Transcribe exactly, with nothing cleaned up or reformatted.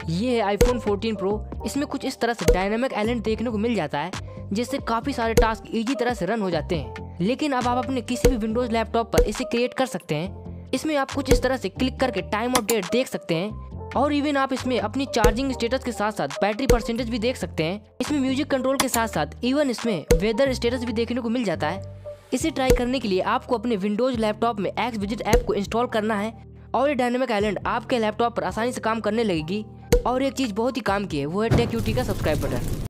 ये है iPhone fourteen pro. इसमें कुछ इस तरह से डायनामिक आइलैंड देखने को मिल जाता है, जिससे काफी सारे टास्क इजी तरह से रन हो जाते हैं। लेकिन अब आप अपने किसी भी विंडोज लैपटॉप पर इसे क्रिएट कर सकते हैं। इसमें आप कुछ इस तरह से क्लिक करके टाइम और डेट देख सकते हैं, और इवन आप इसमें अपनी चार्जिंग स्टेटस के साथ साथ बैटरी परसेंटेज भी देख सकते हैं। इसमें म्यूजिक कंट्रोल के साथ साथ इवन इसमें वेदर स्टेटस भी देखने को मिल जाता है। इसे ट्राई करने के लिए आपको अपने विंडोज लैपटॉप में एक्स विजिट ऐप को इंस्टॉल करना है, और ये डायनामिक आइलैंड आपके लैपटॉप पर आसानी से काम करने लगेगी। और एक चीज बहुत ही काम की है, वो है टेक यूटी का सब्सक्राइब बटन।